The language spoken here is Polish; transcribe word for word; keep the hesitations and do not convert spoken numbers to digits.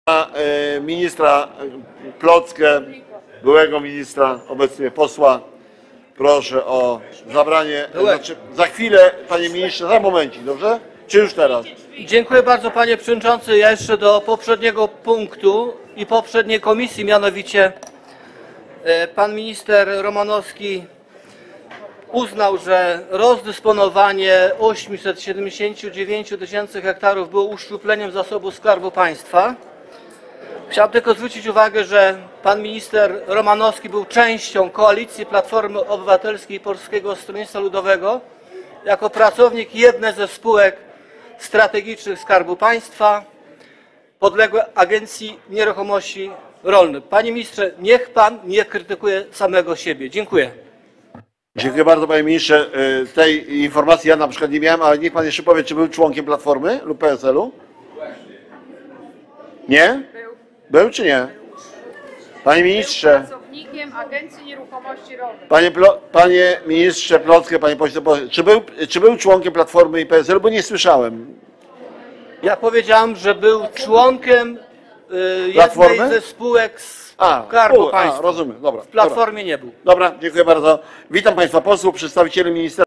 Ministra Plockę, byłego ministra, obecnie posła. Proszę o zabranie, znaczy za chwilę, panie ministrze, za momencik, dobrze? Czy już teraz? Dziękuję bardzo, panie przewodniczący. Ja jeszcze do poprzedniego punktu i poprzedniej komisji, mianowicie pan minister Romanowski uznał, że rozdysponowanie osiemset siedemdziesiąt dziewięć tysięcy hektarów było uszczupleniem zasobu Skarbu Państwa. Chciałbym tylko zwrócić uwagę, że pan minister Romanowski był częścią koalicji Platformy Obywatelskiej i Polskiego Stronnictwa Ludowego jako pracownik jednej ze spółek strategicznych Skarbu Państwa podległe Agencji Nieruchomości Rolnych. Panie ministrze, niech pan nie krytykuje samego siebie. Dziękuję. Dziękuję bardzo, panie ministrze. Tej informacji ja na przykład nie miałem, ale niech pan jeszcze powie, czy był członkiem Platformy lub P S L-u? Nie? Był czy nie? Panie ministrze. Był pracownikiem Agencji Nieruchomości Rolnych. Panie, panie ministrze Plockę, panie pośle, czy był, czy był członkiem Platformy i P S L-u, bo nie słyszałem. Ja powiedziałem, że był członkiem y, Platformy? jednej ze spółek A, Skarbu a, Państwa. rozumiem, dobra. W Platformie nie był. Dobra, dziękuję bardzo. Witam państwa posłów, przedstawicieli ministerstwa.